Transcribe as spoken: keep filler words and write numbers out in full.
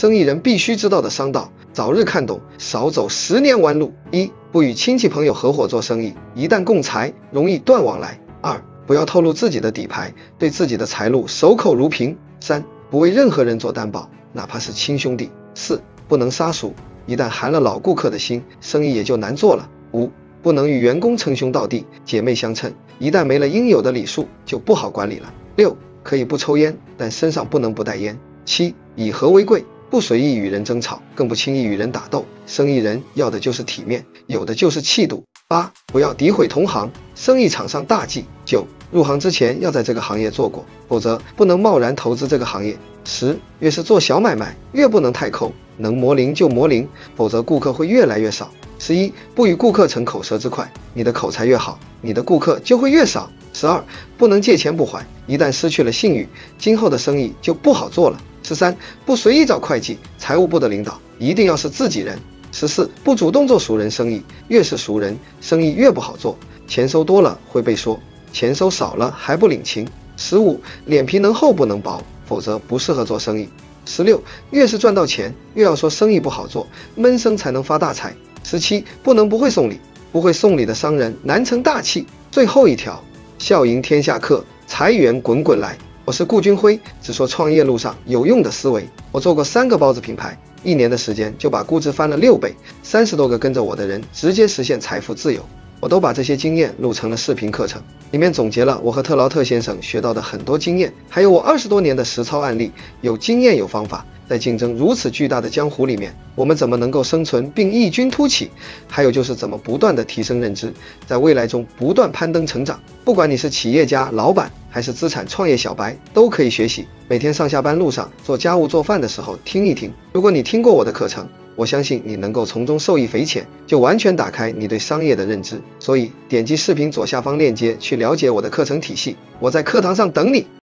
生意人必须知道的商道，早日看懂，少走十年弯路。一、不与亲戚朋友合伙做生意，一旦共财，容易断往来。二、不要透露自己的底牌，对自己的财路守口如瓶。三、不为任何人做担保，哪怕是亲兄弟。四、不能杀熟，一旦寒了老顾客的心，生意也就难做了。五、不能与员工称兄道弟，姐妹相称，一旦没了应有的礼数，就不好管理了。六、可以不抽烟，但身上不能不带烟。七、以和为贵，不随意与人争吵，更不轻易与人打斗。生意人要的就是体面，有的就是气度。八、不要诋毁同行，生意场上大忌。九、入行之前要在这个行业做过，否则不能贸然投资这个行业。十、越是做小买卖，越不能太抠，能磨零就磨零，否则顾客会越来越少。十一、不与顾客逞口舌之快，你的口才越好，你的顾客就会越少。十二、不能借钱不还，一旦失去了信誉，今后的生意就不好做了。十三、不随意找会计、财务部的领导，一定要是自己人。十四、不主动做熟人生意，越是熟人，生意越不好做，钱收多了会被说，钱收少了还不领情。十五、脸皮能厚不能薄，否则不适合做生意。十六、越是赚到钱，越要说生意不好做，闷声才能发大财。十七、不能不会送礼，不会送礼的商人难成大器。最后一条，笑迎天下客，财源滚滚来。我是顾军辉，只说创业路上有用的思维。我做过三个包子品牌，一年的时间就把估值翻了六倍，三十多个跟着我的人直接实现财富自由。我都把这些经验录成了视频课程，里面总结了我和特劳特先生学到的很多经验，还有我二十多年的实操案例。有经验有方法，在竞争如此巨大的江湖里面，我们怎么能够生存并异军突起？还有就是怎么不断的提升认知，在未来中不断攀登成长。不管你是企业家、老板，还是资产创业小白，都可以学习。每天上下班路上、做家务、做饭的时候听一听。如果你听过我的课程，我相信你能够从中受益匪浅，就完全打开你对商业的认知。所以点击视频左下方链接去了解我的课程体系，我在课堂上等你。